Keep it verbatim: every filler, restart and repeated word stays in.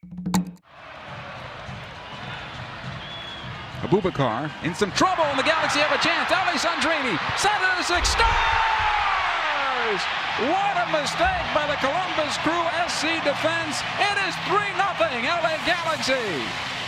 Abubakar in some trouble, and the Galaxy have a chance. Alessandrini centers, it scores! What a mistake by the Columbus Crew S C defense. It is three nothing L A Galaxy.